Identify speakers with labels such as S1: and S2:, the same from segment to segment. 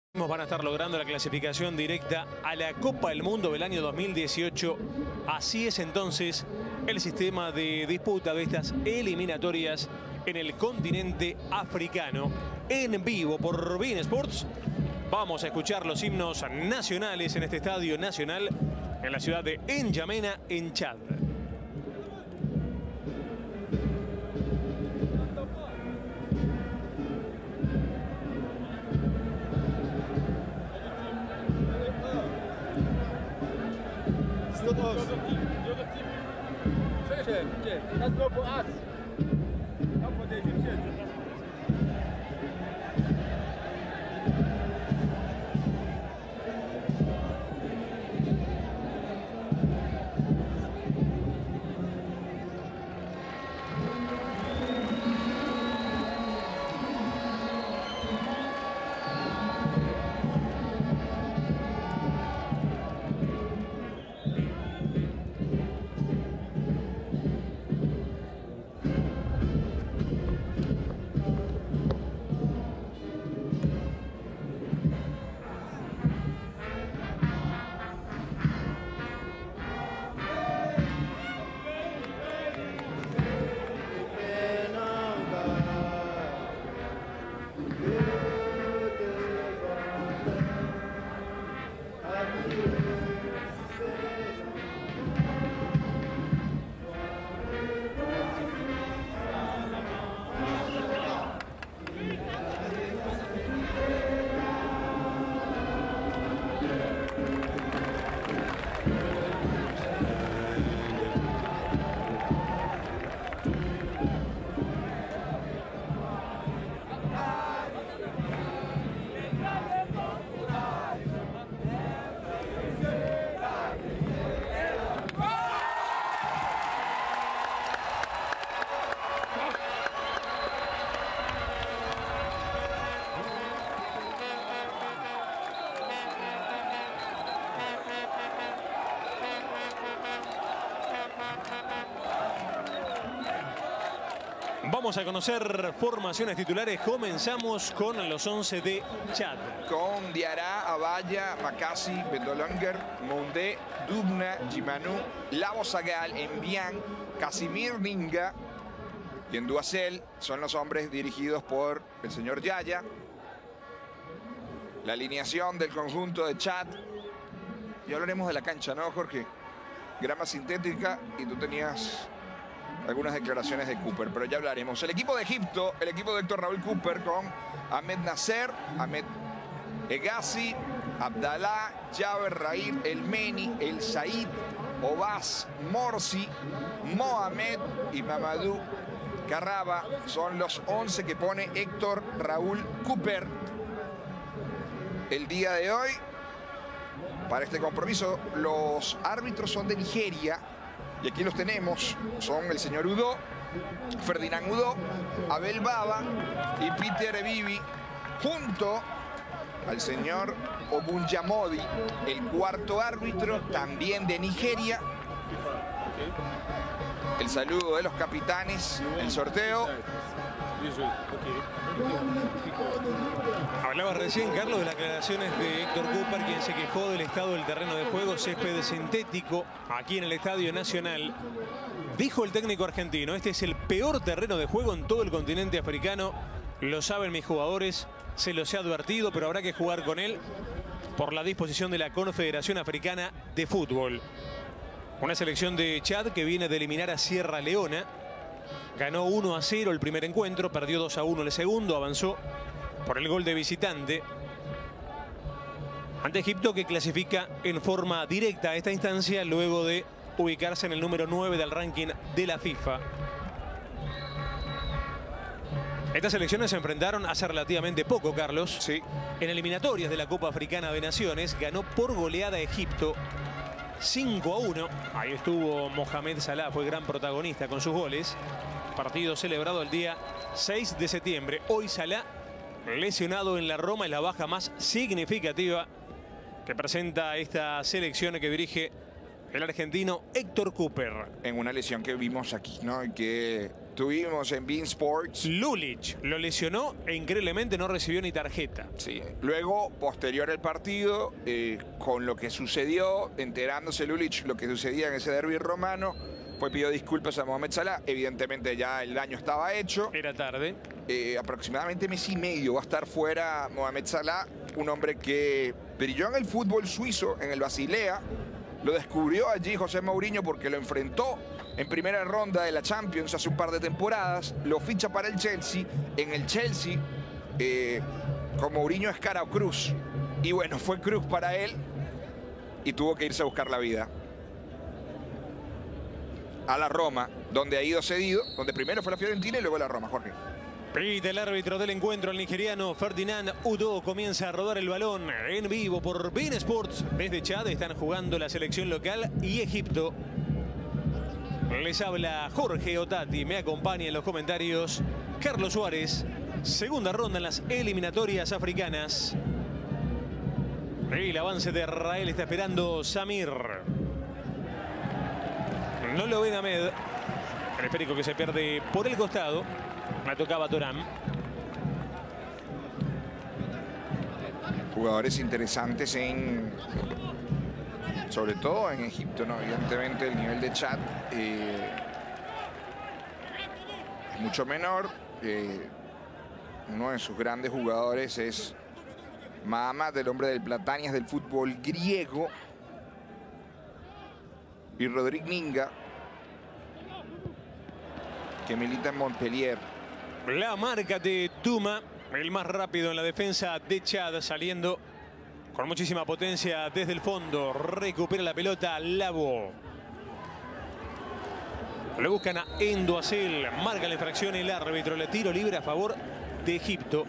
S1: Van a estar logrando la clasificación directa a la Copa del Mundo del año 2018. Así es entonces el sistema de disputa de estas eliminatorias en el continente africano. En vivo por beIN Sports vamos a escuchar los himnos nacionales en este estadio nacional en la ciudad de N'Djamena, en Chad.
S2: That's not for us. Not for the Egyptians.
S1: Vamos a conocer formaciones titulares. Comenzamos con los 11 de Chad.
S3: Con Diarra, Abaya, Makassi, Bendolanger, Moundé, Dubna, Jimanou, Labo Sagal, Envian, Casimir Ninga y Enduacel son los hombres dirigidos por el señor Yaya. La alineación del conjunto de Chad. Y hablaremos de la cancha, ¿no, Jorge? Grama sintética y tú tenías algunas declaraciones de Cooper, pero ya hablaremos. El equipo de Egipto, el equipo de Héctor Raúl Cooper con Ahmed Nasser, Ahmed Hegazi, Abdallah, Jaber, Rair, El Meni, El Said, Obas, Morsi, Mohamed y Mamadou Carraba. Son los 11 que pone Héctor Raúl Cooper el día de hoy. Para este compromiso, los árbitros son de Nigeria. Y aquí los tenemos, son el señor Udo, Ferdinand Udo, Abel Baba y Peter Ebibi, junto al señor Ogunjamodi, el cuarto árbitro, también de Nigeria. El saludo de los capitanes, el sorteo.
S1: Hablaba recién, Carlos, de las declaraciones de Héctor Cooper, quien se quejó del estado del terreno de juego, césped sintético aquí en el Estadio Nacional. Dijo el técnico argentino: este es el peor terreno de juego en todo el continente africano. Lo saben mis jugadores, se los he advertido, pero habrá que jugar con él por la disposición de la Confederación Africana de Fútbol. Una selección de Chad que viene de eliminar a Sierra Leona. Ganó 1-0 el primer encuentro, perdió 2-1 el segundo, avanzó por el gol de visitante ante Egipto, que clasifica en forma directa a esta instancia luego de ubicarse en el número 9 del ranking de la FIFA. Estas selecciones se enfrentaron hace relativamente poco, Carlos.
S3: Sí.
S1: En eliminatorias de la Copa Africana de Naciones ganó por goleada a Egipto 5-1. Ahí estuvo Mohamed Salah, fue gran protagonista con sus goles. Partido celebrado el día 6 de septiembre. Hoy Salah, lesionado en la Roma, es la baja más significativa que presenta esta selección que dirige el argentino Héctor Cooper.
S3: En una lesión que vimos aquí, ¿no? Y que tuvimos en Bein Sports.
S1: Lulic lo lesionó e increíblemente no recibió ni tarjeta.
S3: Sí. Luego, posterior al partido, con lo que sucedió, enterándose Lulic lo que sucedía en ese derbi romano, pidió disculpas a Mohamed Salah. Evidentemente ya el daño estaba hecho.
S1: Era tarde.
S3: Aproximadamente mes y medio va a estar fuera Mohamed Salah, un hombre que brilló en el fútbol suizo, en el Basilea. Lo descubrió allí José Mourinho porque lo enfrentó en primera ronda de la Champions hace un par de temporadas. Lo ficha para el Chelsea. En el Chelsea, con Mourinho es cara o cruz. Y bueno, fue cruz para él y tuvo que irse a buscar la vida a la Roma, donde ha ido cedido, donde primero fue la Fiorentina y luego la Roma, Jorge.
S1: Pide el árbitro del encuentro, el nigeriano Ferdinand Udo. Comienza a rodar el balón en vivo por Bein Sports. Desde Chad están jugando la selección local y Egipto. Les habla Jorge Otati. Me acompaña en los comentarios Carlos Suárez. Segunda ronda en las eliminatorias africanas. El avance de Israel está esperando Samir. No lo ven Ahmed. El esférico que se pierde por el costado. La tocaba Torán.
S3: Jugadores interesantes sobre todo en Egipto, ¿no? Evidentemente el nivel de Chad es mucho menor. Uno de sus grandes jugadores es Mahamat, el hombre del Platanias del fútbol griego. Y Rodrigue Ninga, que milita en Montpellier.
S1: La marca de Tuma, el más rápido en la defensa de Chad, saliendo con muchísima potencia desde el fondo. Recupera la pelota Labo. Le buscan a Endo Acel. Marca la infracción el árbitro. Le tiro libre a favor de Egipto.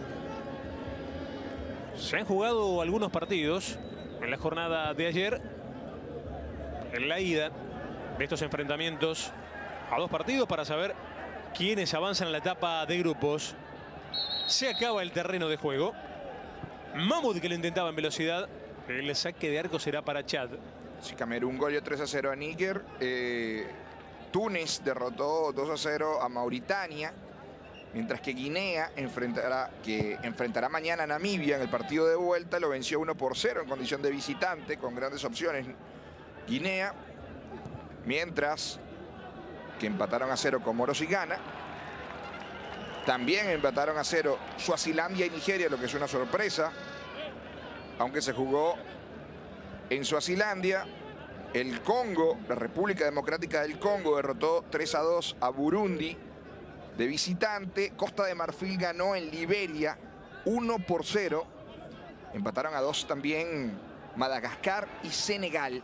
S1: Se han jugado algunos partidos en la jornada de ayer. En la ida de estos enfrentamientos a dos partidos para saber quiénes avanzan en la etapa de grupos. Se acaba el terreno de juego. Mahmoud, que lo intentaba en velocidad. El saque de arco será para Chad.
S3: Sí, Camerún goleó 3-0 a Níger. Túnez derrotó 2-0 a Mauritania. Mientras que Guinea enfrentará mañana a Namibia en el partido de vuelta. Lo venció 1-0 en condición de visitante, con grandes opciones Guinea. Mientras que empataron a 0 Comoros y Ghana. También empataron a 0 Suazilandia y Nigeria, lo que es una sorpresa. Aunque se jugó en Suazilandia. El Congo, la República Democrática del Congo, derrotó 3-2 a Burundi de visitante. Costa de Marfil ganó en Liberia 1-0. Empataron a 2 también Madagascar y Senegal.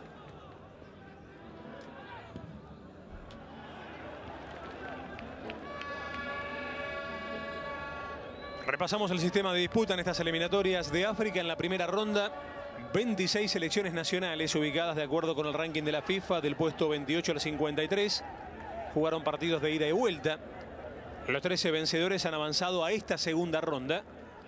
S1: Repasamos el sistema de disputa en estas eliminatorias de África. En la primera ronda, 26 selecciones nacionales ubicadas de acuerdo con el ranking de la FIFA del puesto 28 al 53. Jugaron partidos de ida y vuelta. Los 13 vencedores han avanzado a esta segunda ronda.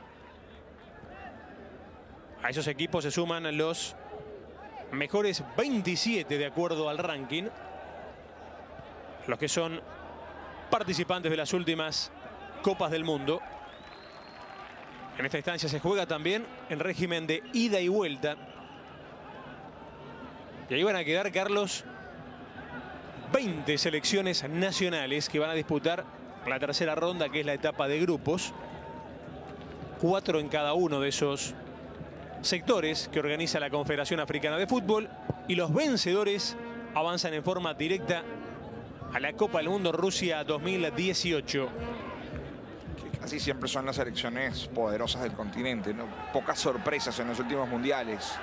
S1: A esos equipos se suman los mejores 27 de acuerdo al ranking. Los que son participantes de las últimas Copas del Mundo. En esta instancia se juega también en régimen de ida y vuelta. Y ahí van a quedar, Carlos, 20 selecciones nacionales que van a disputar la tercera ronda, que es la etapa de grupos. 4 en cada uno de esos sectores que organiza la Confederación Africana de Fútbol. Y los vencedores avanzan en forma directa a la Copa del Mundo Rusia 2018.
S3: Así siempre son las selecciones poderosas del continente, ¿no? Pocas sorpresas en los últimos mundiales.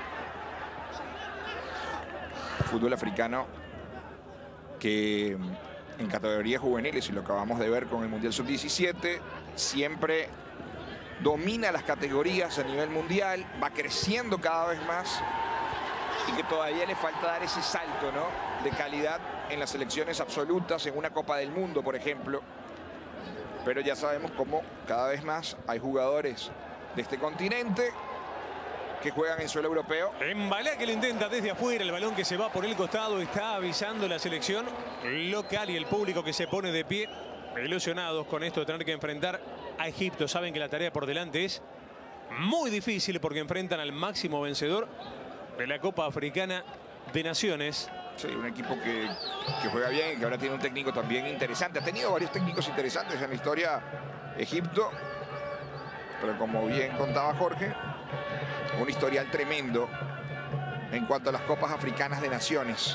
S3: Fútbol africano que en categorías juveniles, y lo acabamos de ver con el Mundial Sub-17, siempre domina las categorías a nivel mundial, va creciendo cada vez más y que todavía le falta dar ese salto, ¿no?, de calidad en las selecciones absolutas, en una Copa del Mundo, por ejemplo. Pero ya sabemos cómo cada vez más hay jugadores de este continente que juegan en suelo europeo.
S1: Embalá, que lo intenta desde afuera, el balón que se va por el costado, está avisando la selección local y el público que se pone de pie ilusionados con esto de tener que enfrentar a Egipto. Saben que la tarea por delante es muy difícil porque enfrentan al máximo vencedor de la Copa Africana de Naciones.
S3: Sí, un equipo que juega bien y que ahora tiene un técnico también interesante. Ha tenido varios técnicos interesantes en la historia Egipto. Pero como bien contaba Jorge, un historial tremendo en cuanto a las Copas Africanas de Naciones.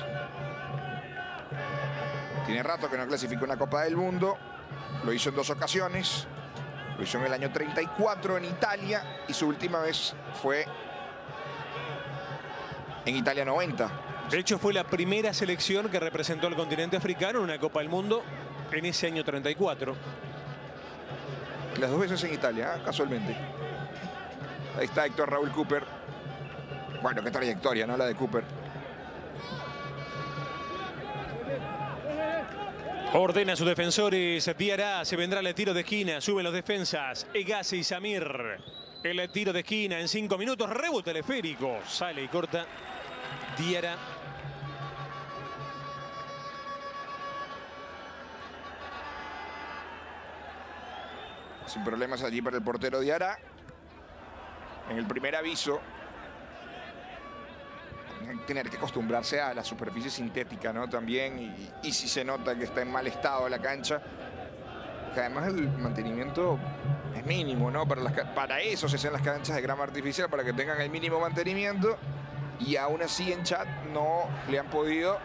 S3: Tiene rato que no clasifica una Copa del Mundo. Lo hizo en 2 ocasiones. Lo hizo en el año 34 en Italia. Y su última vez fue en Italia 90.
S1: De hecho, fue la primera selección que representó al continente africano en una Copa del Mundo en ese año 34.
S3: Las 2 veces en Italia, casualmente. Ahí está Héctor Raúl Cooper. Bueno, qué trayectoria, ¿no? La de Cooper.
S1: Ordena a sus defensores. Diarra, se vendrá el tiro de esquina. Suben los defensas. Egase y Samir. El tiro de esquina en 5 minutos. Rebote teleférico. Sale y corta Diarra.
S3: Sin problemas allí para el portero Diarra. En el primer aviso, tener que acostumbrarse a la superficie sintética, ¿no? También, y si se nota que está en mal estado la cancha, que además el mantenimiento es mínimo, ¿no? Para eso se hacen las canchas de grama artificial, para que tengan el mínimo mantenimiento, y aún así en Chad no le han podido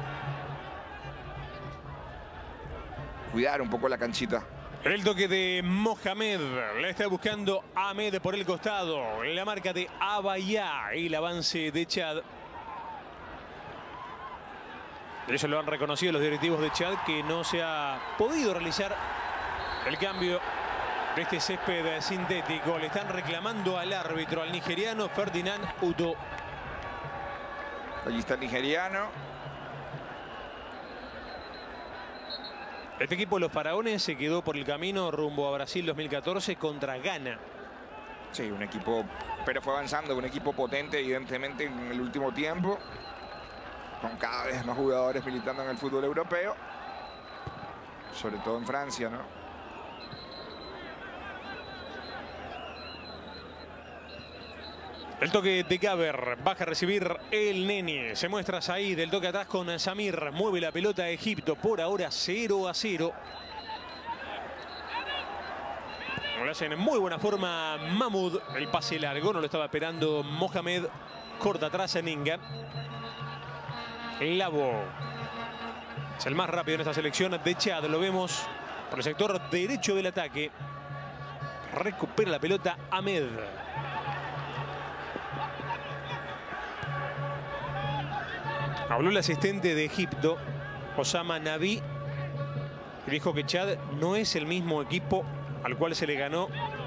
S3: cuidar un poco la canchita.
S1: El toque de Mohamed, la está buscando Ahmed por el costado, la marca de Abaya y el avance de Chad. Eso lo han reconocido los directivos de Chad, que no se ha podido realizar el cambio de este césped sintético. Le están reclamando al árbitro, al nigeriano Ferdinand Udo.
S3: Allí está el nigeriano.
S1: Este equipo de los faraones se quedó por el camino rumbo a Brasil 2014 contra Ghana.
S3: Sí, un equipo, pero fue avanzando, un equipo potente evidentemente en el último tiempo, con cada vez más jugadores militando en el fútbol europeo, sobre todo en Francia, ¿no?
S1: El toque de Gaber, baja a recibir el Neni. Se muestra Said, el toque atrás con Samir. Mueve la pelota a Egipto, por ahora 0-0. Lo hacen en muy buena forma Mahmoud. El pase largo, no lo estaba esperando Mohamed. Corta atrás en Ninga. Lavo. Es el más rápido en esta selección de Chad. Lo vemos por el sector derecho del ataque. Recupera la pelota Ahmed. Habló el asistente de Egipto, Osama Nabi, y dijo que Chad no es el mismo equipo al cual se le ganó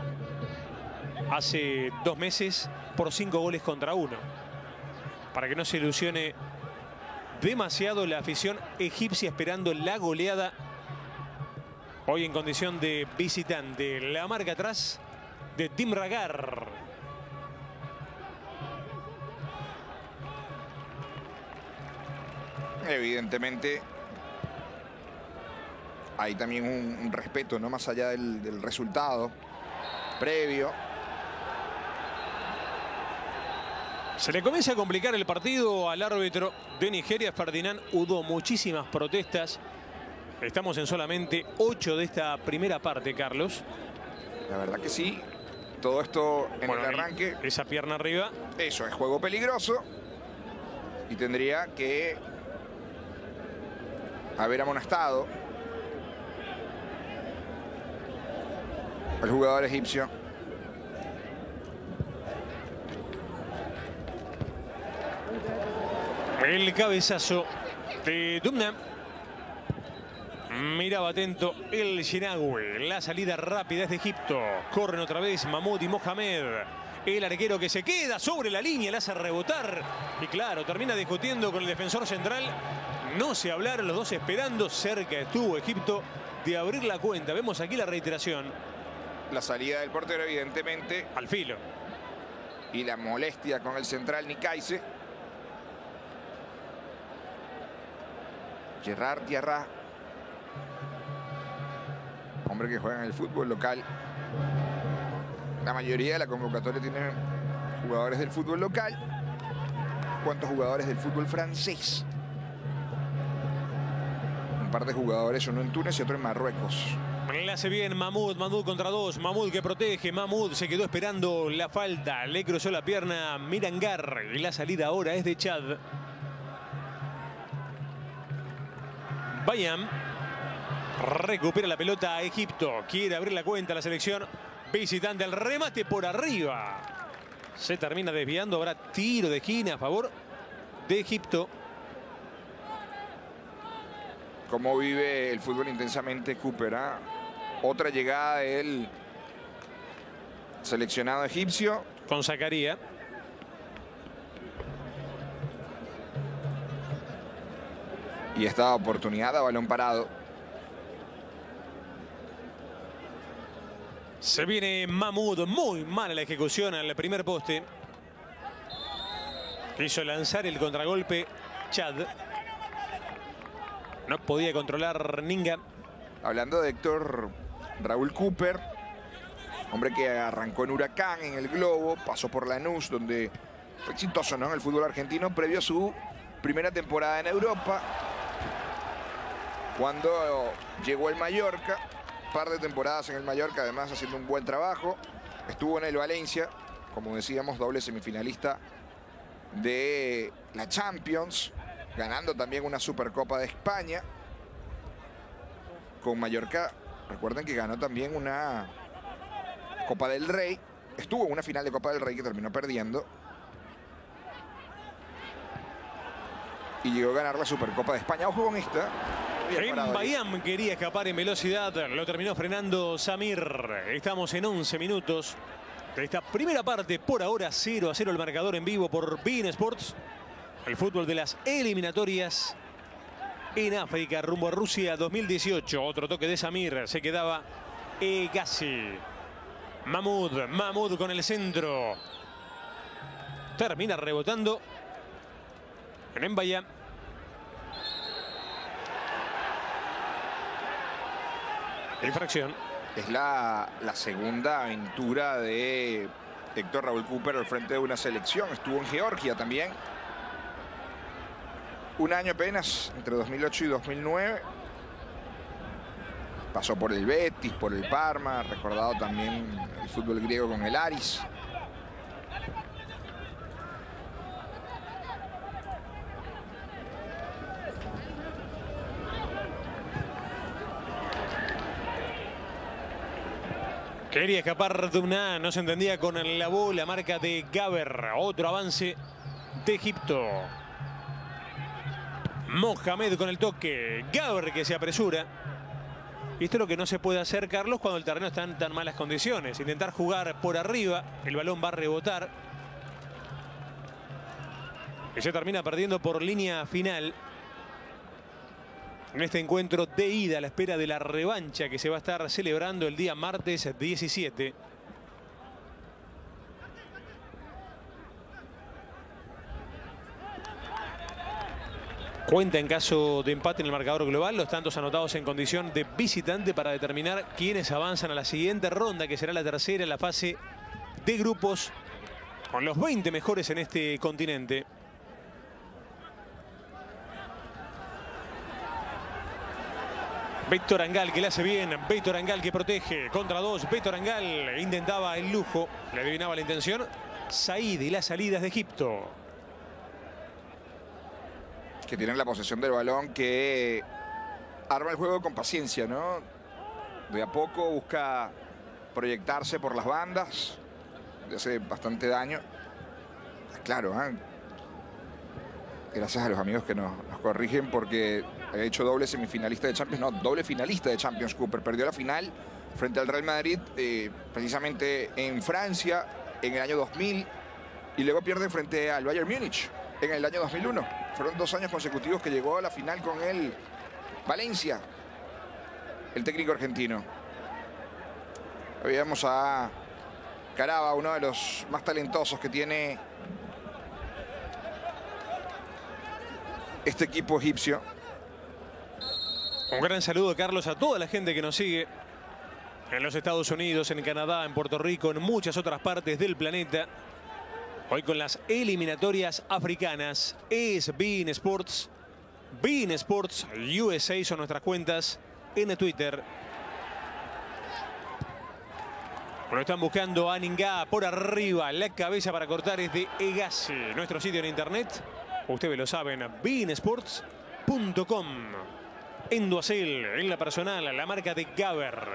S1: hace 2 meses por 5 goles contra 1. Para que no se ilusione demasiado la afición egipcia esperando la goleada hoy en condición de visitante. La marca atrás de Tim Ragar.
S3: Evidentemente hay también un respeto, ¿no? Más allá del resultado previo.
S1: Se le comienza a complicar el partido al árbitro de Nigeria, Ferdinand Udo. Muchísimas protestas. Estamos en solamente 8 de esta primera parte, Carlos.
S3: La verdad que sí. Todo esto en el arranque.
S1: Esa pierna arriba.
S3: Eso es juego peligroso. Y tendría que haber amonestado al jugador egipcio.
S1: El cabezazo de Dumna. Miraba atento el Shenawi. La salida rápida es de Egipto. Corren otra vez Mahmoud y Mohamed. El arquero que se queda sobre la línea, la hace rebotar. Y claro, termina discutiendo con el defensor central. No se hablaron, los dos esperando. Cerca estuvo Egipto de abrir la cuenta. Vemos aquí la reiteración.
S3: La salida del portero, evidentemente.
S1: Al filo.
S3: Y la molestia con el central Nikaise. Gerard Diarra. hombre que juega en el fútbol local. La mayoría de la convocatoria tiene jugadores del fútbol local. ¿Cuántos jugadores del fútbol francés? Un par de jugadores, uno en Túnez y otro en Marruecos.
S1: Le hace bien Mahmoud, Mahmoud contra dos, Mahmoud que protege, Mahmoud se quedó esperando la falta, le cruzó la pierna Mirangar y la salida ahora es de Chad. Bayam recupera la pelota a Egipto, quiere abrir la cuenta a la selección visitante, el remate por arriba. Se termina desviando, habrá tiro de esquina a favor de Egipto.
S3: Cómo vive el fútbol intensamente Cooper, ¿eh? Otra llegada del seleccionado egipcio.
S1: Con Zakaria.
S3: Y esta oportunidad a balón parado.
S1: Se viene Mahmoud, muy mala la ejecución al primer poste. Quiso lanzar el contragolpe Chad. No podía controlar Ninga.
S3: Hablando de Héctor Raúl Cooper, hombre que arrancó en Huracán, en el Globo, pasó por Lanús, donde fue exitoso, ¿no?, en el fútbol argentino, previo a su primera temporada en Europa. Cuando llegó al Mallorca, un par de temporadas en el Mallorca, además haciendo un buen trabajo. Estuvo en el Valencia, como decíamos, doble semifinalista de la Champions, ganando también una Supercopa de España. Con Mallorca, recuerden que ganó también una Copa del Rey. Estuvo en una final de Copa del Rey que terminó perdiendo. Y llegó a ganar la Supercopa de España. Ojo con esta.
S1: Bayam quería escapar en velocidad, lo terminó frenando Samir. Estamos en 11 minutos de esta primera parte. Por ahora 0-0 el marcador en vivo por beIN Sports. El fútbol de las eliminatorias en África rumbo a Rusia 2018. Otro toque de Samir, se quedaba Egassi. Mahmoud con el centro. Termina rebotando en Bayam. Infracción.
S3: Es la segunda aventura de Héctor Raúl Cooper al frente de una selección. Estuvo en Georgia también. Un año apenas, entre 2008 y 2009. Pasó por el Betis, por el Parma, recordado también el fútbol griego con el Aris.
S1: Quería escapar de una, no se entendía con la bola, marca de Gaber. Otro avance de Egipto. Mohamed con el toque. Gaber que se apresura. Y esto es lo que no se puede hacer, Carlos, cuando el terreno está en tan malas condiciones. Intentar jugar por arriba, el balón va a rebotar. Y se termina perdiendo por línea final. En este encuentro de ida a la espera de la revancha que se va a estar celebrando el día martes 17. Cuenta en caso de empate en el marcador global los tantos anotados en condición de visitante para determinar quiénes avanzan a la siguiente ronda, que será la tercera en la fase de grupos, con los 20 mejores en este continente. Víctor Angal que le hace bien, Víctor Angal que protege, contra dos, Víctor Angal intentaba el lujo, le adivinaba la intención, Said y las salidas de Egipto.
S3: Que tienen la posesión del balón, que arma el juego con paciencia, ¿no? De a poco busca proyectarse por las bandas, le hace bastante daño. Claro, ¿eh? Gracias a los amigos que nos corrigen, porque ha hecho doble semifinalista de Champions, no, doble finalista de Champions Cooper. Perdió la final frente al Real Madrid, precisamente en Francia, en el año 2000, y luego pierde frente al Bayern Múnich en el año 2001. Fueron 2 años consecutivos que llegó a la final con el Valencia, el técnico argentino. Veíamos a Caraba, uno de los más talentosos que tiene este equipo egipcio.
S1: Un gran saludo, Carlos, a toda la gente que nos sigue En los Estados Unidos, en Canadá, en Puerto Rico, en muchas otras partes del planeta. Hoy con las eliminatorias africanas. Es beIN Sports. beIN Sports USA son nuestras cuentas en Twitter. Lo están buscando a Ningá por arriba. La cabeza para cortar es de Egasi. Nuestro sitio en internet, ustedes lo saben, beinsports.com. Enduacel en la personal, la marca de Gaber.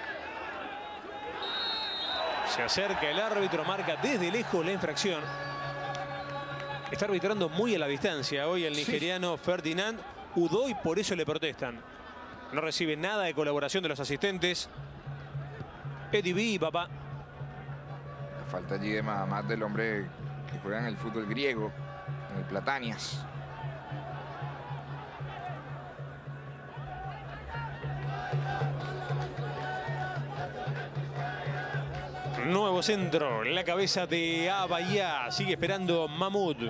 S1: Se acerca el árbitro, marca desde lejos la infracción. Está arbitrando muy a la distancia hoy el nigeriano Ferdinand Udoy, por eso le protestan. No recibe nada de colaboración de los asistentes. Eddie B, papá.
S3: Falta allí de más del hombre que juega en el fútbol griego, en el Platanias.
S1: Nuevo centro, la cabeza de Abaya. Sigue esperando Mahmoud.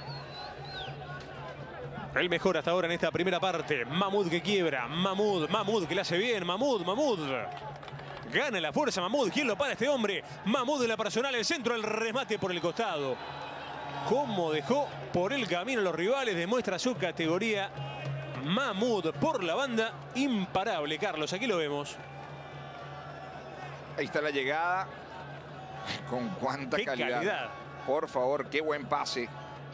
S1: El mejor hasta ahora en esta primera parte. Mahmoud que quiebra. Mahmoud que le hace bien. Mahmoud. Gana la fuerza Mahmoud. ¿Quién lo para este hombre? Mahmoud en la personal, el centro, el remate por el costado. Cómo dejó por el camino a los rivales. Demuestra su categoría. Mahmoud por la banda. Imparable, Carlos. Aquí lo vemos.
S3: Ahí está la llegada. Con cuánta calidad. Por favor, qué buen pase.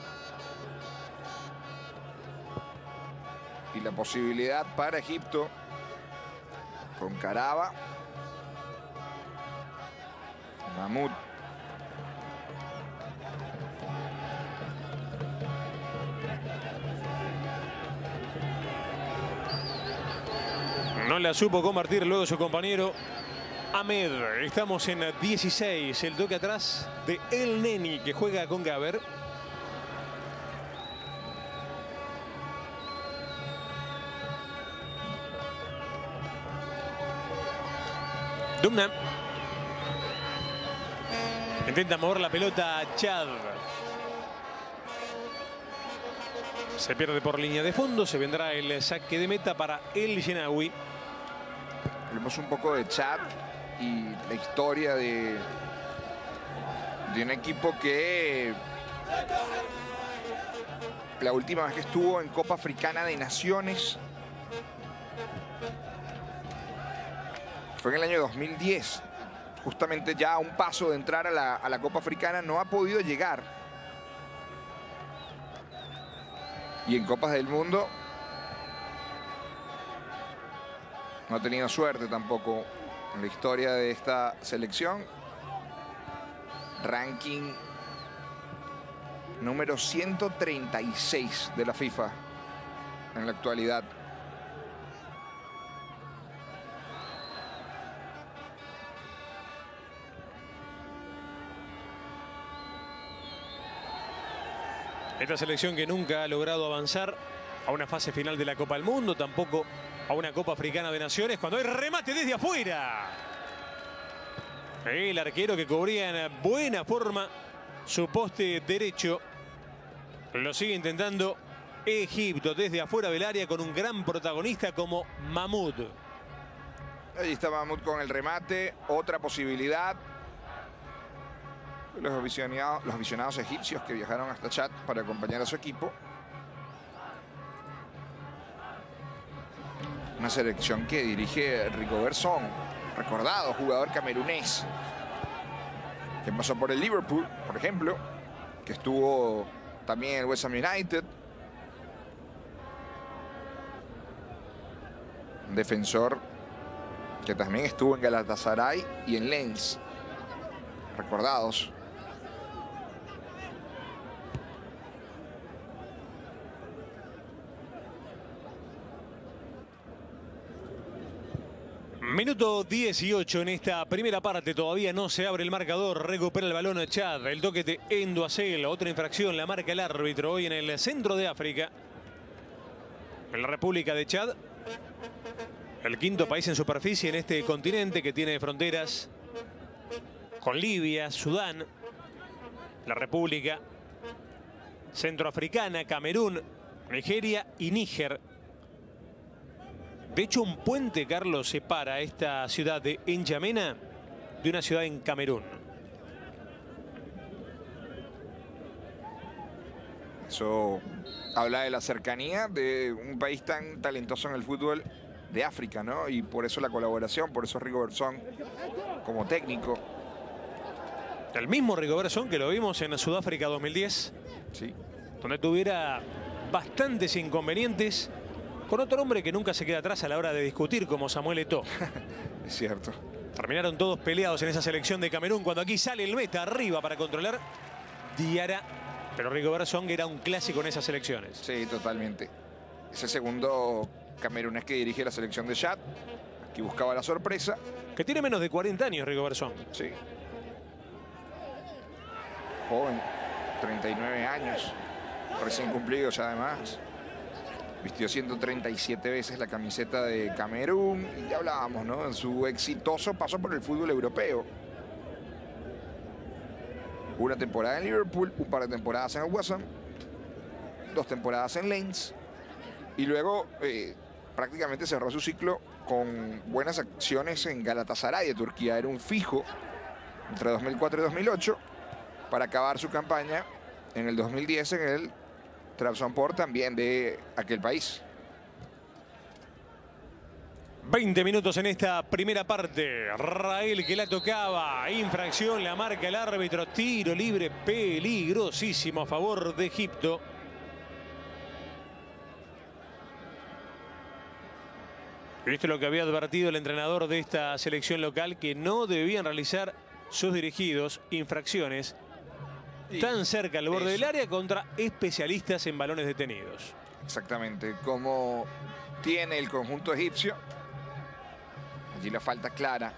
S3: Y la posibilidad para Egipto. Con Caraba. Mahmoud.
S1: No la supo convertir luego su compañero Ahmed. Estamos en 16. El toque atrás de El Neni, que juega con Gaber. Dumna. Intenta mover la pelota Chad. Se pierde por línea de fondo. Se vendrá el saque de meta para El Genawi.
S3: Hablemos un poco de Chad y la historia de un equipo que la última vez que estuvo en Copa Africana de Naciones fue en el año 2010. Justamente ya a un paso de entrar a la Copa Africana, no ha podido llegar. Y en Copas del Mundo no ha tenido suerte tampoco en la historia de esta selección. Ranking número 136 de la FIFA en la actualidad.
S1: Esta selección que nunca ha logrado avanzar a una fase final de la Copa del Mundo, tampoco a una Copa Africana de Naciones, cuando hay remate desde afuera. El arquero que cubría en buena forma su poste derecho. Lo sigue intentando Egipto desde afuera del área con un gran protagonista como Mahmoud.
S3: Ahí está Mahmoud con el remate. Otra posibilidad. Los aficionados egipcios que viajaron hasta Chad para acompañar a su equipo. Una selección que dirige Rigobert Song, recordado jugador camerunés, que pasó por el Liverpool, por ejemplo, que estuvo también en el West Ham United. Un defensor que también estuvo en Galatasaray y en Lens, recordados.
S1: Minuto 18 en esta primera parte. Todavía no se abre el marcador. Recupera el balón Chad. El toque de Enduacel. Otra infracción la marca el árbitro hoy en el centro de África. En la República de Chad. El quinto país en superficie en este continente que tiene fronteras con Libia, Sudán, la República Centroafricana, Camerún, Nigeria y Níger. De hecho, un puente, Carlos, separa esta ciudad de N'Djamena de una ciudad en Camerún.
S3: Eso habla de la cercanía de un país tan talentoso en el fútbol de África, ¿no? Y por eso la colaboración, por eso Rigobertson como técnico.
S1: El mismo Rigobertson que lo vimos en Sudáfrica 2010.
S3: Sí.
S1: Donde tuviera bastantes inconvenientes con otro hombre que nunca se queda atrás a la hora de discutir, como Samuel Eto'o.
S3: Es cierto.
S1: Terminaron todos peleados en esa selección de Camerún cuando aquí sale el meta arriba para controlar Diarra. Pero Rigobertson era un clásico en esas selecciones.
S3: Sí, totalmente. Ese segundo camerunés que dirige la selección de Chad, que buscaba la sorpresa.
S1: Que tiene menos de 40 años Rigobertson.
S3: Sí. Joven, 39 años, recién cumplidos ya además. Vistió 137 veces la camiseta de Camerún y ya hablábamos, ¿no? En su exitoso paso por el fútbol europeo. Una temporada en Liverpool, un par de temporadas en el West Ham, 2 temporadas en Lens y luego prácticamente cerró su ciclo con buenas acciones en Galatasaray de Turquía. Era un fijo entre 2004 y 2008 para acabar su campaña en el 2010 en el Trabzonspor también de aquel país.
S1: 20 minutos en esta primera parte. Rael que la tocaba. Infracción, la marca el árbitro. Tiro libre peligrosísimo a favor de Egipto. Esto es lo que había advertido el entrenador de esta selección local, que no debían realizar sus dirigidos infracciones tan cerca al borde del área contra especialistas en balones detenidos.
S3: Exactamente, como tiene el conjunto egipcio. Allí la falta clara.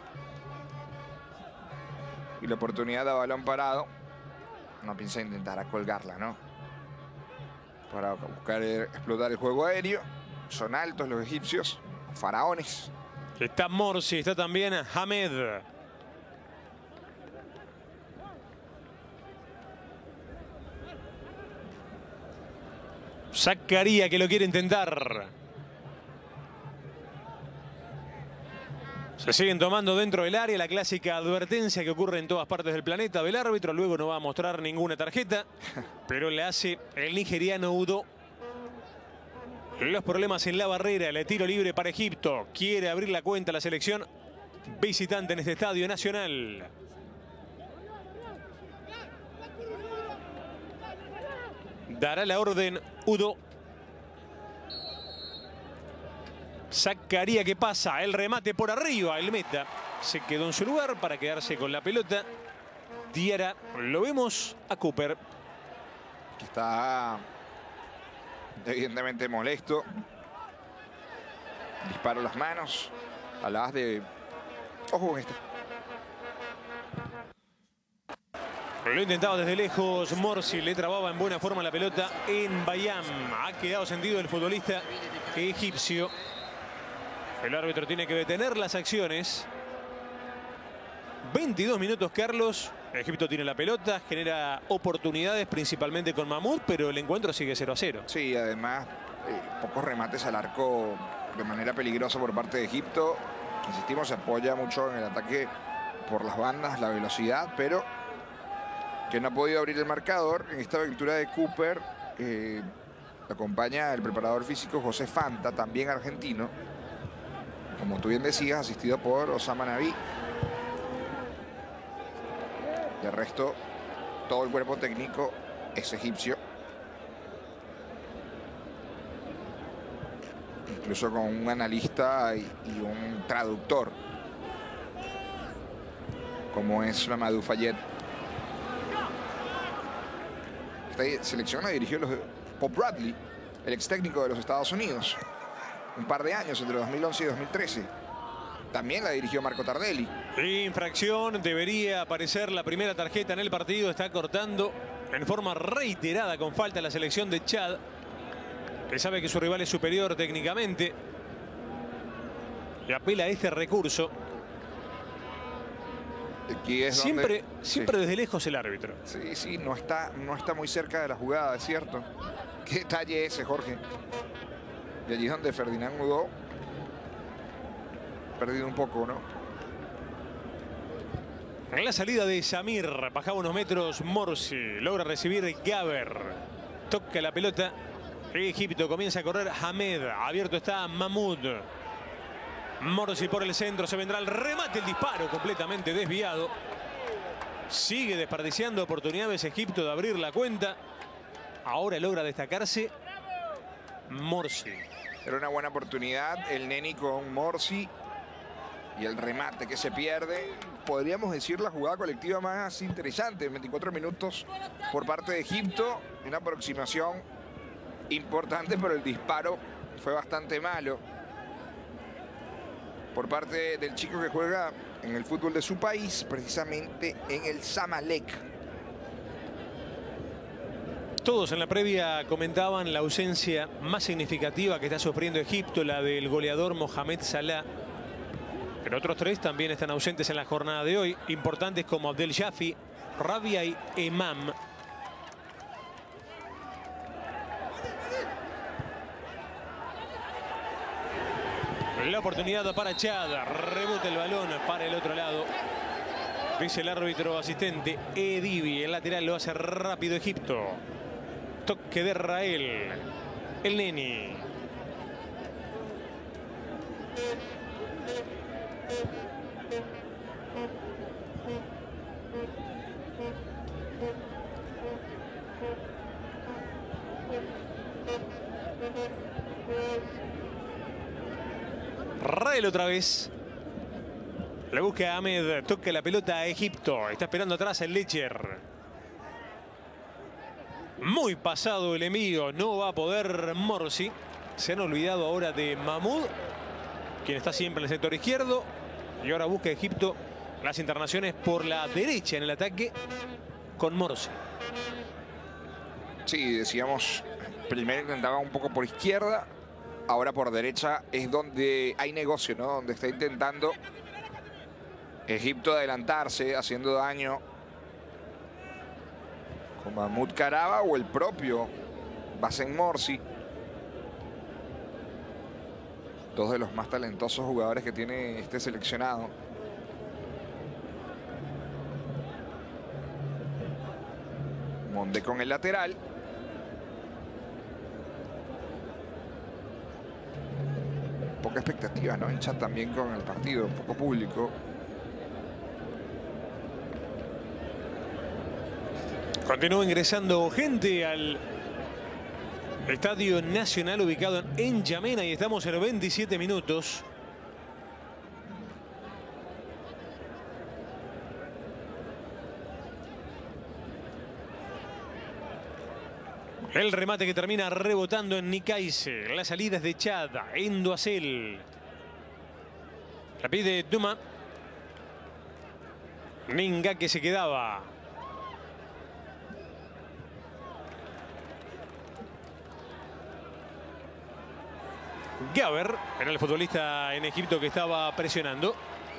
S3: Y la oportunidad de balón parado. No piensa intentar colgarla, ¿no? Para buscar explotar el juego aéreo. Son altos los egipcios, faraones.
S1: Está Morsi, está también Hamed. Zakaria que lo quiere intentar. Se siguen tomando dentro del área, la clásica advertencia que ocurre en todas partes del planeta del árbitro. Luego no va a mostrar ninguna tarjeta, pero le hace el nigeriano Udo. Los problemas en la barrera, le tiro libre para Egipto. Quiere abrir la cuenta la selección visitante en este estadio nacional. Dará la orden Udo. Zakaria que pasa, el remate por arriba, el meta se quedó en su lugar para quedarse con la pelota. Diarra, lo vemos a Cooper.
S3: Que está evidentemente molesto. Disparo las manos. Hablabas de... Ojo con esta.
S1: Lo intentaba desde lejos, Morsi le trababa en buena forma la pelota en Bayam. Ha quedado sentido el futbolista egipcio. El árbitro tiene que detener las acciones. 22 minutos, Carlos. Egipto tiene la pelota, genera oportunidades principalmente con Mahmoud, pero el encuentro sigue 0-0.
S3: Sí, además, pocos remates al arco de manera peligrosa por parte de Egipto. Insistimos, se apoya mucho en el ataque por las bandas, la velocidad, pero que no ha podido abrir el marcador. En esta aventura de Cooper lo acompaña el preparador físico José Fanta, también argentino. Como tú bien decías, asistido por Osama Nabi. De resto, todo el cuerpo técnico es egipcio. Incluso con un analista y un traductor, como es Mamadou Fayed. Esta selección la dirigió Bob Bradley, el ex técnico de los Estados Unidos. Un par de años, entre 2011 y 2013. También la dirigió Marco Tardelli.
S1: Infracción, debería aparecer la primera tarjeta en el partido. Está cortando en forma reiterada con falta la selección de Chad, que sabe que su rival es superior técnicamente. Y apela a este recurso.
S3: Aquí es
S1: siempre
S3: sí,
S1: desde lejos el árbitro.
S3: Sí, sí, no está muy cerca de la jugada, es cierto. Qué detalle ese, Jorge. De allí donde Ferdinand Udo perdido un poco, ¿no?
S1: En la salida de Samir, bajaba unos metros Morsi, logra recibir Gaber, toca la pelota, Egipto comienza a correr Hamed, abierto está Mahmoud. Morsi por el centro, se vendrá el remate, el disparo completamente desviado. Sigue desperdiciando oportunidades Egipto de abrir la cuenta. Ahora logra destacarse Morsi.
S3: Era una buena oportunidad el Neni con Morsi y el remate que se pierde. Podríamos decir la jugada colectiva más interesante. 24 minutos por parte de Egipto. Una aproximación importante, pero el disparo fue bastante malo por parte del chico que juega en el fútbol de su país, precisamente en el Zamalek.
S1: Todos en la previa comentaban la ausencia más significativa que está sufriendo Egipto, la del goleador Mohamed Salah. Pero otros tres también están ausentes en la jornada de hoy, importantes como Abdel Jafi, Rabia y Emam. La oportunidad para Chad, rebota el balón para el otro lado. Dice el árbitro asistente Edibi, el lateral lo hace rápido Egipto. Toque de Rael, el Neni. Rael otra vez. Le busca a Ahmed, toca la pelota a Egipto. Está esperando atrás el Lecher. Muy pasado el envío, no va a poder Morsi. Se han olvidado ahora de Mahmoud, quien está siempre en el sector izquierdo. Y ahora busca Egipto las internaciones por la derecha en el ataque con Morsi.
S3: Sí, decíamos, primero intentaba un poco por izquierda. Ahora por derecha es donde hay negocio, ¿no? Donde está intentando Egipto adelantarse, haciendo daño con Mahmoud Karaba o el propio Basen Morsi. Dos de los más talentosos jugadores que tiene este seleccionado. Monde con el lateral. Poca expectativa, ¿no? Hincha también con el partido, poco público.
S1: Continúa ingresando gente al Estadio Nacional ubicado en N'Djamena y estamos en 27 minutos. El remate que termina rebotando en Nikaise. La salida es de Chad, Endo Acel. La pide Duma. Ninga que se quedaba. Gaber era el futbolista en Egipto que estaba presionando.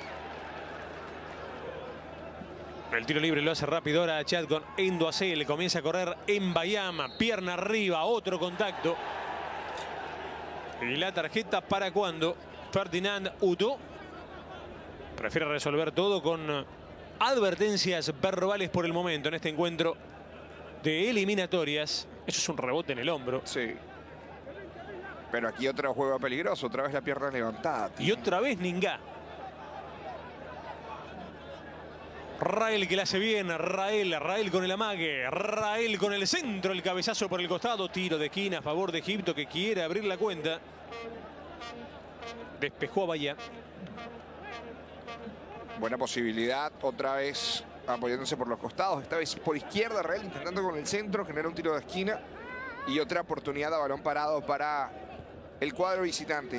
S1: El tiro libre lo hace rápido ahora Chad con Endo Acel. Comienza a correr en Bayama. Pierna arriba, otro contacto. Y la tarjeta para cuando Ferdinand Uto prefiere resolver todo con advertencias verbales por el momento en este encuentro de eliminatorias. Eso es un rebote en el hombro.
S3: Sí. Pero aquí otro juego peligroso, otra vez la pierna levantada. Tío.
S1: Y otra vez Ninga. Rael que la hace bien, Rael con el amague, Rael con el centro, el cabezazo por el costado, tiro de esquina a favor de Egipto que quiere abrir la cuenta. Despejó a Bahía.
S3: Buena posibilidad, otra vez apoyándose por los costados, esta vez por izquierda, Rael intentando con el centro, genera un tiro de esquina y otra oportunidad a balón parado para el cuadro visitante.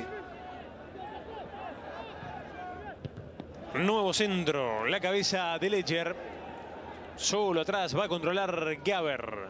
S1: Nuevo centro, la cabeza de Lecher. Solo atrás va a controlar Gaber.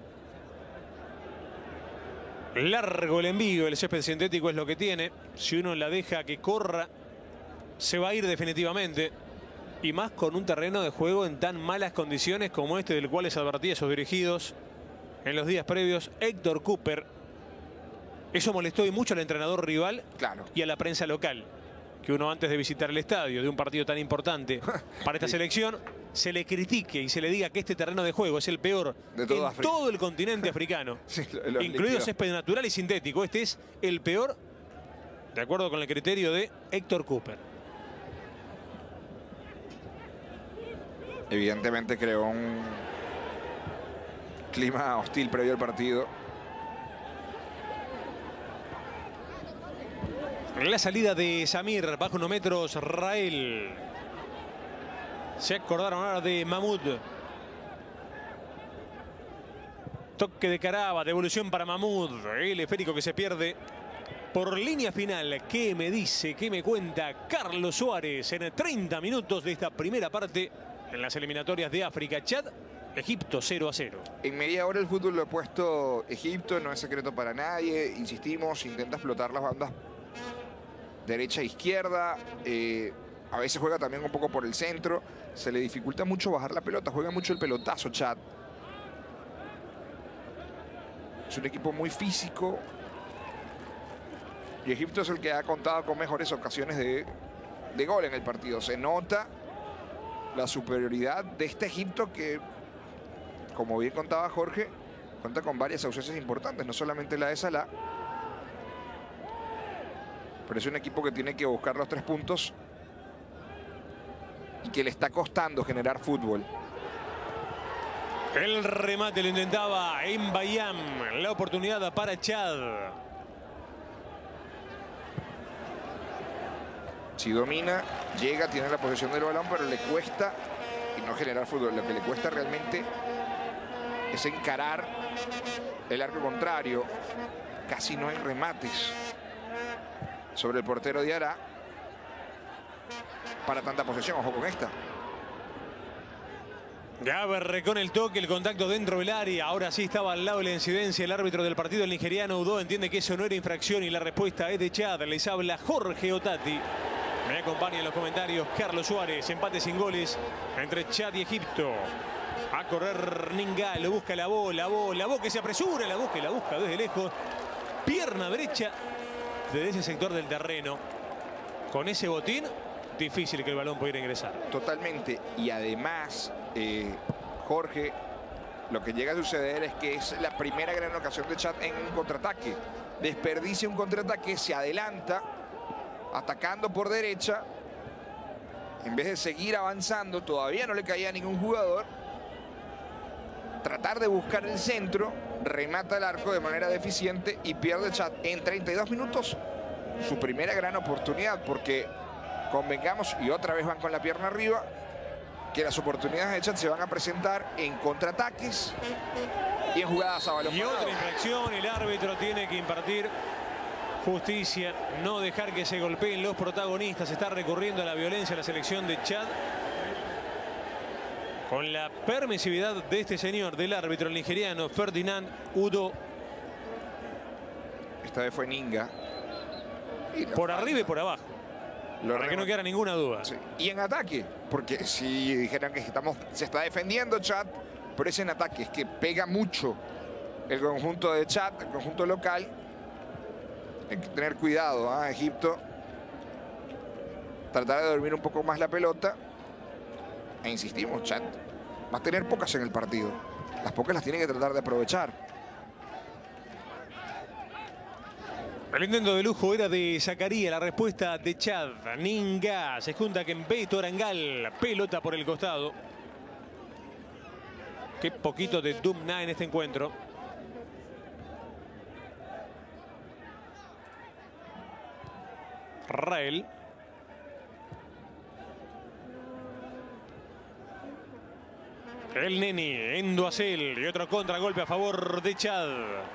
S1: Largo el envío, el césped sintético es lo que tiene. Si uno la deja que corra, se va a ir definitivamente. Y más con un terreno de juego en tan malas condiciones como este del cual les advertía a sus dirigidos en los días previos, Héctor Cooper. Eso molestó y mucho al entrenador rival,
S3: claro,
S1: y a la prensa local. que uno antes de visitar el estadio de un partido tan importante para esta selección se le critique y se le diga que este terreno de juego es el peor
S3: de
S1: todo el continente africano,
S3: sí,
S1: incluido césped natural y sintético. Este es el peor, de acuerdo con el criterio de Héctor Cooper.
S3: Evidentemente creó un clima hostil previo al partido.
S1: La salida de Samir, bajo 1 metros, Rael. Se acordaron ahora de Mahmoud. Toque de Caraba, devolución para Mahmoud. El esférico que se pierde por línea final. ¿Qué me dice, qué me cuenta Carlos Suárez en 30 minutos de esta primera parte en las eliminatorias de África? Chad, Egipto 0-0.
S3: En media hora el fútbol lo ha puesto Egipto, no es secreto para nadie. Insistimos, intenta explotar las bandas derecha e izquierda. A veces juega también un poco por el centro. Se le dificulta mucho bajar la pelota. Juega mucho el pelotazo, Chad. Es un equipo muy físico. Y Egipto es el que ha contado con mejores ocasiones de gol en el partido. Se nota la superioridad de este Egipto que, como bien contaba Jorge, cuenta con varias ausencias importantes. No solamente la de Salah. Pero es un equipo que tiene que buscar los 3 puntos y que le está costando generar fútbol.
S1: El remate lo intentaba Mbayam. La oportunidad para Chad.
S3: Si domina, llega, tiene la posesión del balón, pero le cuesta y no generar fútbol. Lo que le cuesta realmente es encarar el arco contrario. Casi no hay remates sobre el portero de Ará para tanta posesión. Ojo con esta.
S1: Gaber con el toque, el contacto dentro del área. Ahora sí estaba al lado de la incidencia. El árbitro del partido, el nigeriano Udo, entiende que eso no era infracción y la respuesta es de Chad. Les habla Jorge Otati. Me acompaña en los comentarios Carlos Suárez. Empate sin goles entre Chad y Egipto. A correr Ninga, lo busca la bola que se apresura, la busca desde lejos. Pierna derecha desde ese sector del terreno. Con ese botín, difícil que el balón pudiera ingresar.
S3: Totalmente. Y además, Jorge, lo que llega a suceder es que es la primera gran ocasión de Chad en un contraataque. Desperdicia un contraataque, se adelanta, atacando por derecha. En vez de seguir avanzando, todavía no le caía a ningún jugador. Tratar de buscar el centro, remata el arco de manera deficiente y pierde Chad en 32 minutos su primera gran oportunidad, porque convengamos, y otra vez van con la pierna arriba, que las oportunidades de Chad se van a presentar en contraataques y en jugadas a balón
S1: Y
S3: parado.
S1: otra infracción, el árbitro tiene que impartir justicia, no dejar que se golpeen los protagonistas. Está recurriendo a la violencia la selección de Chad, con la permisividad de este señor, del árbitro, el nigeriano Ferdinand Udo.
S3: Esta vez fue Ninga.
S1: Por arriba y por abajo. Para que no quedara ninguna duda.
S3: Sí. Y en ataque, porque si dijeran que se está defendiendo Chad, pero es en ataque, es que pega mucho el conjunto de Chad, el conjunto local. Hay que tener cuidado, Egipto. Tratar de dormir un poco más la pelota. E insistimos, Chad va a tener pocas en el partido. Las pocas las tiene que tratar de aprovechar.
S1: El intento de lujo era de Zacarías, la respuesta de Chad. Ninga se junta con Beto Arangal, pelota por el costado. Qué poquito de Dumna en este encuentro. Rael. El Neni, Endoacel y otro contragolpe a favor de Chad.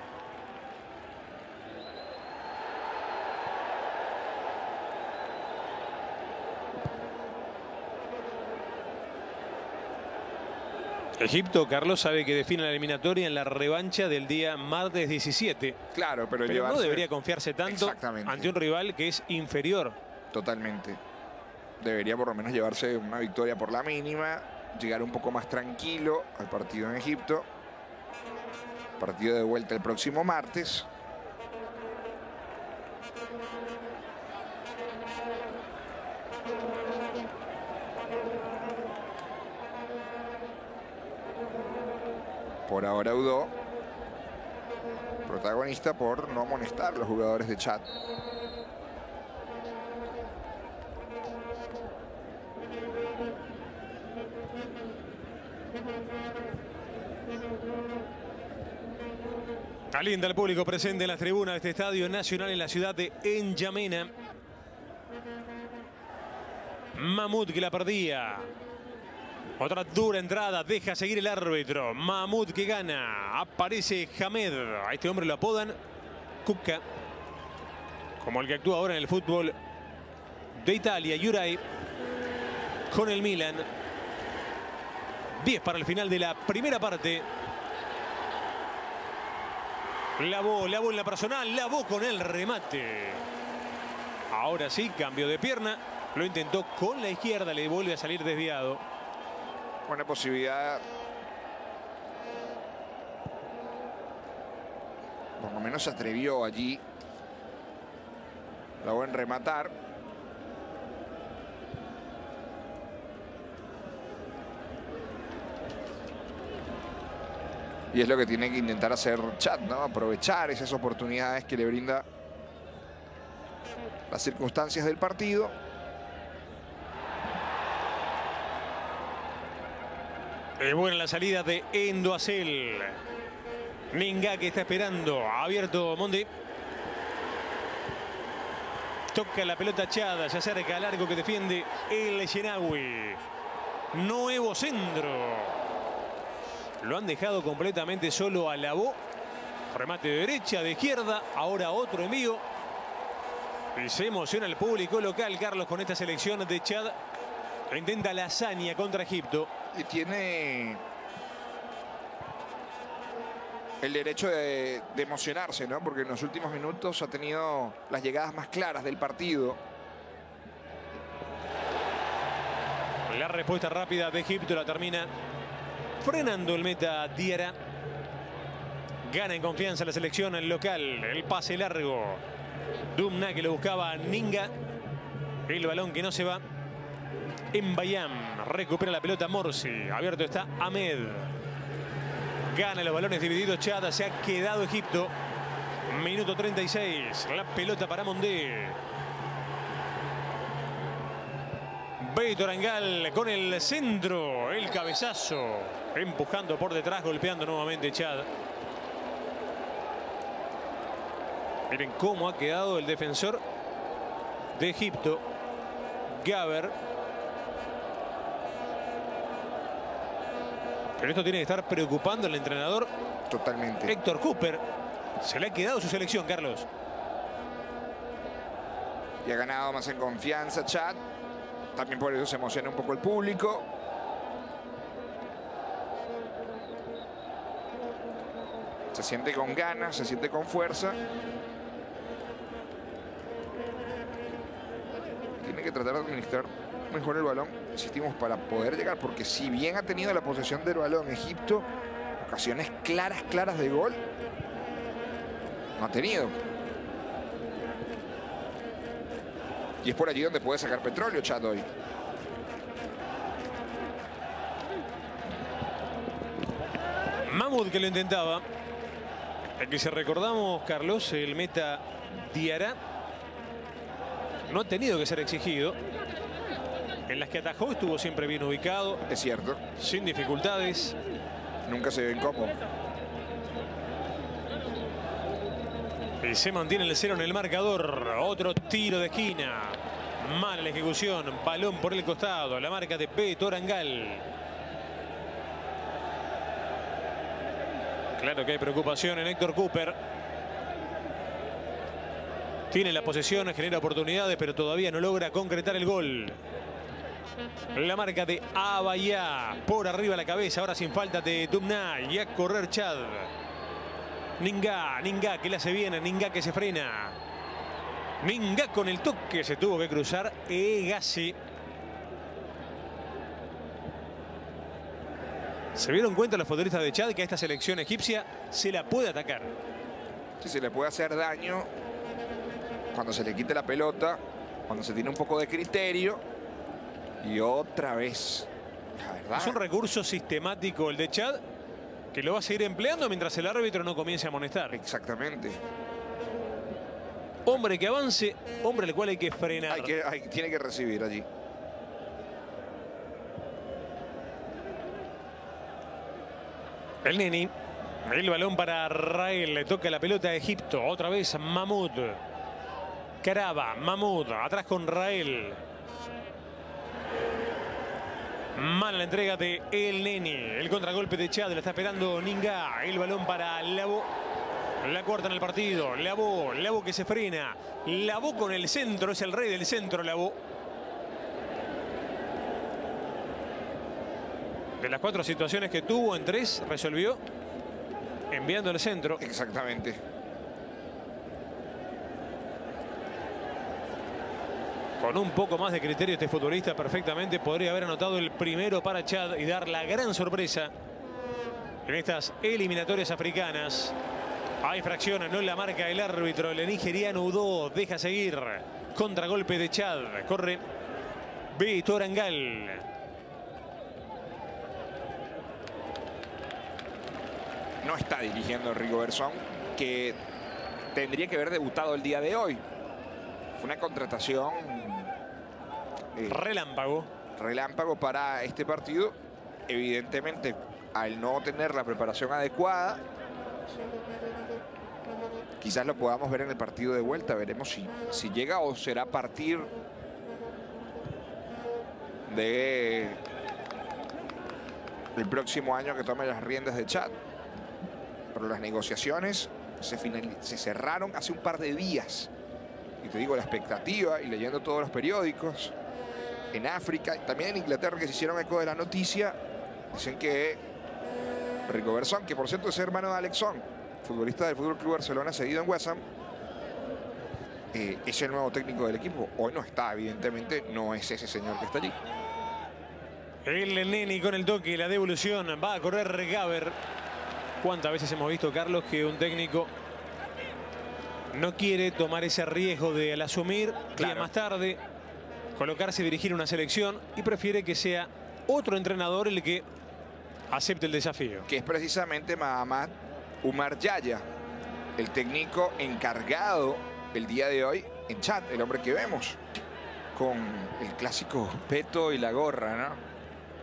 S1: Egipto, Carlos, sabe que define la eliminatoria en la revancha del día martes 17.
S3: Claro, pero
S1: no debería confiarse tanto ante un rival que es inferior.
S3: Totalmente. Debería por lo menos llevarse una victoria por la mínima, llegar un poco más tranquilo al partido en Egipto. Partido de vuelta el próximo martes. Por ahora Udó, protagonista por no amonestar a los jugadores de Chad.
S1: Alienta al público presente en las tribunas de este estadio nacional en la ciudad de N'Djamena. Mahmoud que la perdía. Otra dura entrada, deja seguir el árbitro. Mahmoud que gana. Aparece Hamed. A este hombre lo apodan Cucca, como el que actúa ahora en el fútbol de Italia. Jurai con el Milan. 10 para el final de la primera parte. Lavó en la personal, Lavó con el remate. Ahora sí, cambio de pierna. Lo intentó con la izquierda, le vuelve a salir desviado.
S3: Buena posibilidad. Por lo menos se atrevió allí. Lavó en rematar. Y es lo que tiene que intentar hacer Chad, ¿no? Aprovechar esas oportunidades que le brinda las circunstancias del partido.
S1: Es buena la salida de Endoacel. Ninga que está esperando. Abierto Mondi. Toca la pelota Chad. Se acerca al arco que defiende el Shenawi. Nuevo centro. Lo han dejado completamente solo a Lavó. Remate de derecha, de izquierda. Ahora otro envío. Y se emociona el público local, Carlos, con esta selección de Chad. Intenta la hazaña contra Egipto.
S3: Y tiene el derecho de emocionarse, ¿no? Porque en los últimos minutos ha tenido las llegadas más claras del partido.
S1: La respuesta rápida de Egipto la termina frenando el meta Diarra. Gana en confianza la selección local. El pase largo. Dumna que lo buscaba Ninga. El balón que no se va. Mbayam recupera la pelota Morsi. Abierto está Ahmed. Gana los balones divididos Chad. Se ha quedado Egipto. Minuto 36. La pelota para Mondé. Beto Arangal con el centro. El cabezazo. Empujando por detrás. Golpeando nuevamente Chad. Miren cómo ha quedado el defensor de Egipto. Gaber. Pero esto tiene que estar preocupando al entrenador.
S3: Totalmente.
S1: Héctor Cooper. Se le ha quedado su selección, Carlos.
S3: Y ha ganado más en confianza Chad. También por eso se emociona un poco el público. Se siente con ganas, se siente con fuerza. Tiene que tratar de administrar mejor el balón, insistimos, para poder llegar, porque si bien ha tenido la posesión del balón Egipto, ocasiones claras de gol no ha tenido. Y es por allí donde puede sacar petróleo Chad hoy.
S1: Mahmoud que lo intentaba. El que si recordamos, Carlos, el meta Diarra no ha tenido que ser exigido. En las que atajó estuvo siempre bien ubicado.
S3: Es cierto.
S1: Sin dificultades.
S3: Nunca se ve incómodo.
S1: Y se mantiene el 0 en el marcador. Otro tiro de esquina. Mala la ejecución. Balón por el costado. La marca de Beto Arangal. Claro que hay preocupación en Héctor Cooper. Tiene la posesión, genera oportunidades, pero todavía no logra concretar el gol. La marca de Abayá. Por arriba la cabeza. Ahora sin falta de Dumna. Y a correr Chad. Ninga que le hace bien. Ninga que se frena. Ninga con el toque. Se tuvo que cruzar Egassi. ¿Se dieron cuenta los futbolistas de Chad que a esta selección egipcia se la puede atacar?
S3: Sí, se le puede hacer daño cuando se le quite la pelota, cuando se tiene un poco de criterio. Y otra vez, la verdad,
S1: es un recurso sistemático el de Chad, que lo va a seguir empleando mientras el árbitro no comience a amonestar.
S3: Exactamente.
S1: Hombre que avance, hombre al cual hay que frenar.
S3: Tiene que recibir allí.
S1: El Neni. El balón para Rael. Le toca la pelota a Egipto. Otra vez Mahmoud. Caraba, Mahmoud. Atrás con Rael. Mala la entrega de El Neni. El contragolpe de Chad. Lo está esperando Ninga. El balón para Labo. La cuarta en el partido. Labo que se frena. Labo con el centro. Es el rey del centro, Labo. De las 4 situaciones que tuvo, en 3 resolvió enviando el centro.
S3: Exactamente.
S1: Con un poco más de criterio este futbolista perfectamente podría haber anotado el primero para Chad y dar la gran sorpresa en estas eliminatorias africanas. Hay fracciones, no la marca el árbitro. El nigeriano Udo deja seguir. Contragolpe de Chad. Corre Víctor Angal.
S3: No está dirigiendo Rigobertson, que tendría que haber debutado el día de hoy. Fue una contratación relámpago para este partido. Evidentemente, al no tener la preparación adecuada, quizás lo podamos ver en el partido de vuelta. Veremos si llega o será a partir de el próximo año que tome las riendas de Chad. Pero las negociaciones se cerraron hace un par de días. Y te digo, la expectativa, y leyendo todos los periódicos, en África, también en Inglaterra, que se hicieron eco de la noticia, dicen que Rigobertson, que por cierto es hermano de Alexson, futbolista del FC Barcelona, seguido en West Ham, es el nuevo técnico del equipo. Hoy no está, evidentemente, no es ese señor que está allí.
S1: El Neni con el toque, la devolución, va a correr Gaber. ¿Cuántas veces hemos visto, Carlos, que un técnico no quiere tomar ese riesgo de al asumir, día más tarde, colocarse y dirigir una selección, y prefiere que sea otro entrenador el que acepte el desafío?
S3: Que es precisamente Mahamat Umar Yaya, el técnico encargado el día de hoy en Chad, el hombre que vemos con el clásico peto y la gorra, ¿no?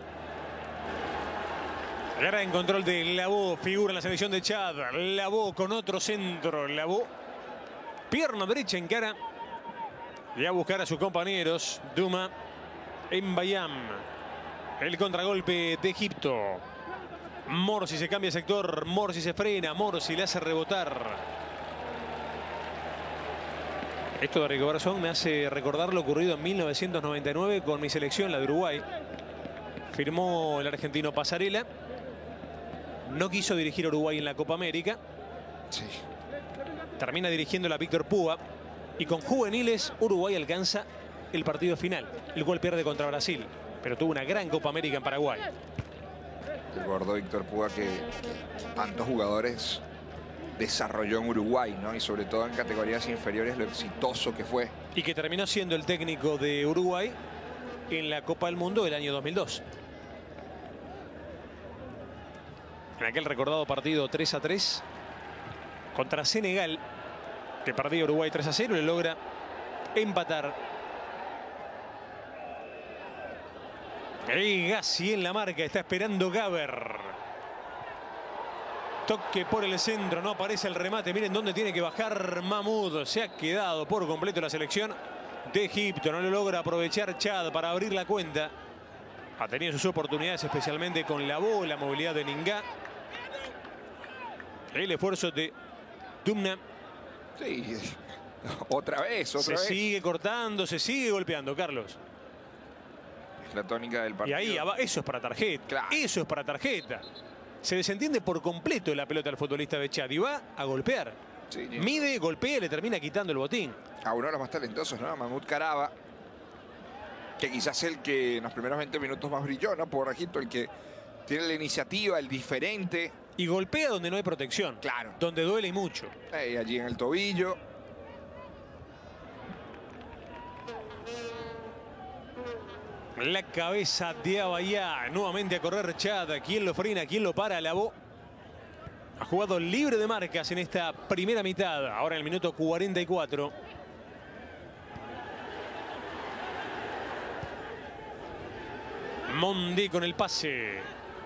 S1: Gran control de Labo, figura en la selección de Chad. Labo con otro centro. Labo, pierna derecha en cara. Y a buscar a sus compañeros. Duma, Mbayam. El contragolpe de Egipto. Morsi se cambia de sector. Morsi se frena. Morsi le hace rebotar. Esto de Rigobertson me hace recordar lo ocurrido en 1999 con mi selección, la de Uruguay. Firmó el argentino Pasarela. No quiso dirigir a Uruguay en la Copa América.
S3: Sí.
S1: Termina dirigiendo la Víctor Púa. Y con juveniles, Uruguay alcanza el partido final. El cual pierde contra Brasil. Pero tuvo una gran Copa América en Paraguay.
S3: El gordo Víctor Púa que tantos jugadores desarrolló en Uruguay, ¿no? Y sobre todo en categorías inferiores, lo exitoso que fue.
S1: Y que terminó siendo el técnico de Uruguay en la Copa del Mundo del año 2002. En aquel recordado partido 3-3 contra Senegal, que perdía Uruguay 3-0, le logra empatar. Y Gassi en la marca, está esperando Gaber. Toque por el centro, no aparece el remate. Miren dónde tiene que bajar Mahmoud. Se ha quedado por completo la selección de Egipto. No lo logra aprovechar Chad para abrir la cuenta. Ha tenido sus oportunidades, especialmente con la bola, la movilidad de Ninga. El esfuerzo de Dumna.
S3: Sí, otra vez.
S1: Se sigue cortando, se sigue golpeando, Carlos.
S3: Es la tónica del partido.
S1: Y ahí, eso es para tarjeta. Claro. Eso es para tarjeta. Se desentiende por completo la pelota del futbolista de Chad y va a golpear. Sí, mide, golpea y le termina quitando el botín.
S3: A uno de los más talentosos, ¿no? Mahmoud Caraba. Que quizás el que en los primeros 20 minutos más brilló, ¿no? Por Egipto, el que tiene la iniciativa, el diferente.
S1: Y golpea donde no hay protección.
S3: Claro.
S1: Donde duele y mucho.
S3: Allí en el tobillo.
S1: La cabeza de Abayá. Nuevamente a correr Chad. ¿Quién lo frena? ¿Quién lo para? Labo. Ha jugado libre de marcas en esta primera mitad. Ahora en el minuto 44. Mondi con el pase.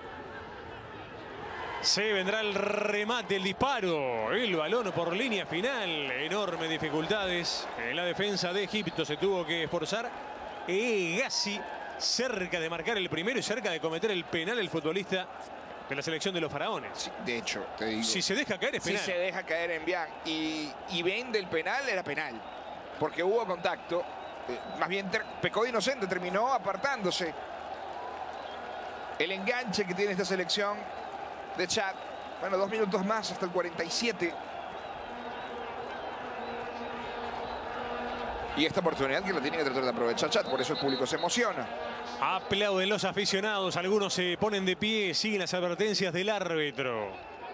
S1: Se vendrá el remate, el disparo. El balón por línea final. Enormes dificultades en la defensa de Egipto. Se tuvo que esforzar. Gassi cerca de marcar el primero y cerca de cometer el penal el futbolista de la selección de los faraones.
S3: Sí, de hecho, te digo.
S1: Si se deja caer es penal.
S3: Si se deja caer en Bian y ven del penal, era penal. Porque hubo contacto. Más bien pecó de inocente, terminó apartándose. El enganche que tiene esta selección de Chad. Bueno, 2 minutos más hasta el 47. Y esta oportunidad que la tiene que tratar de aprovechar Chad. Por eso el público se emociona.
S1: Aplauden los aficionados. Algunos se ponen de pie. Siguen las advertencias del árbitro.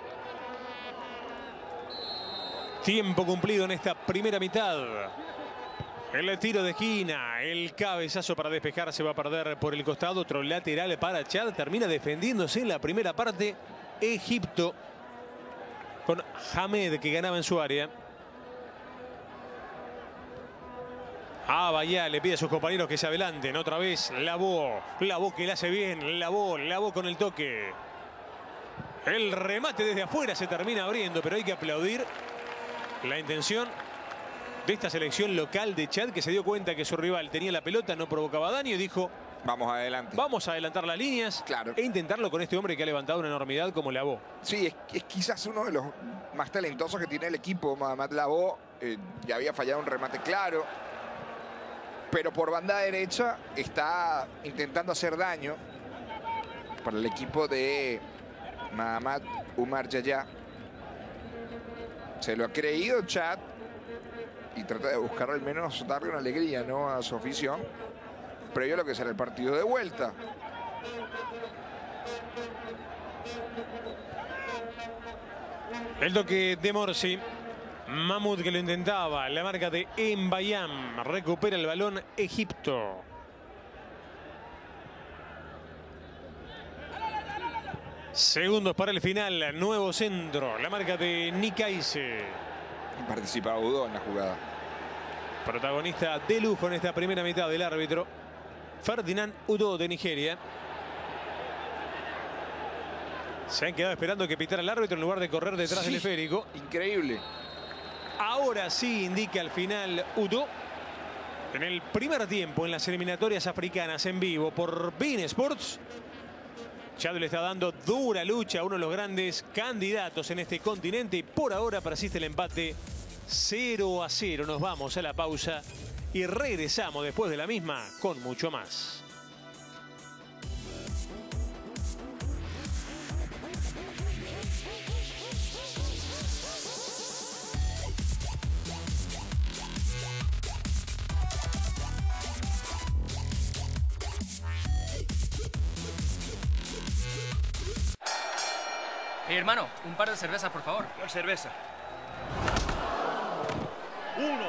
S1: Tiempo cumplido en esta primera mitad. El tiro de esquina, el cabezazo para despejar se va a perder por el costado. Otro lateral para Chad. Termina defendiéndose en la primera parte Egipto con Hamed que ganaba en su área. Bahía le pide a sus compañeros que se adelanten. Otra vez Lavó que la hace bien. Lavó con el toque. El remate desde afuera se termina abriendo, pero hay que aplaudir la intención de esta selección local de Chad, que se dio cuenta que su rival tenía la pelota, no provocaba daño y dijo:
S3: vamos adelante.
S1: Vamos a adelantar las líneas,
S3: claro,
S1: e intentarlo con este hombre que ha levantado una enormidad como Lavó.
S3: Sí, es quizás uno de los más talentosos que tiene el equipo. Mahamat Lavó ya había fallado un remate claro, pero por banda derecha está intentando hacer daño para el equipo de Mahamat Umar Yaya. Se lo ha creído Chad y trata de buscar al menos darle una alegría, ¿no?, a su afición, previo a lo que será el partido de vuelta.
S1: El toque de Morsi. Mahmoud que lo intentaba. La marca de Mbayam. Recupera el balón Egipto. Segundos para el final. Nuevo centro. La marca de Nikaise.
S3: Participa Udo en la jugada.
S1: Protagonista de lujo en esta primera mitad del árbitro. Ferdinand Udo de Nigeria. Se han quedado esperando que pitara el árbitro en lugar de correr detrás del esférico.
S3: Increíble.
S1: Ahora sí indica al final Udo. En el primer tiempo en las eliminatorias africanas en vivo por beIN Sports. Chad le está dando dura lucha a uno de los grandes candidatos en este continente y por ahora persiste el empate 0-0. Nos vamos a la pausa y regresamos después de la misma con mucho más.
S4: Hermano, un par de cervezas, por favor.
S5: ¿Cuál cerveza? 1, 2.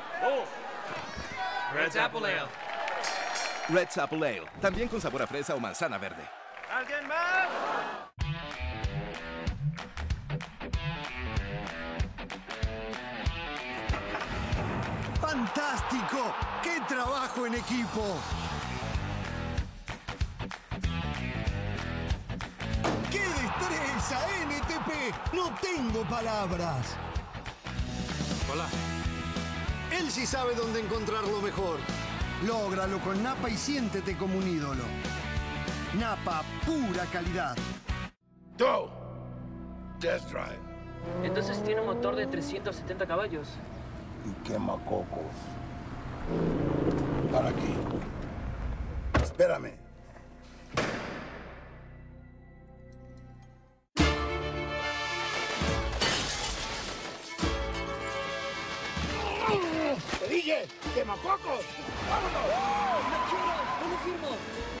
S4: Red's Apple Ale.
S6: Red's Apple Ale, también con sabor a fresa o manzana verde.
S5: ¿Alguien más?
S7: ¡Fantástico! ¡Qué trabajo en equipo! ¡Qué destreza, NTP! No tengo palabras.
S5: Hola.
S7: Él sí sabe dónde encontrarlo mejor. Lógralo con Napa y siéntete como un ídolo. Napa, pura calidad.
S2: Go. Test drive.
S4: Entonces tiene un motor de 370 caballos.
S2: Y quema cocos. Para aquí. Espérame. ¡Te dije! ¡Quema cocos! ¡Vámonos!
S4: ¡No quiero! ¡No lo firmo!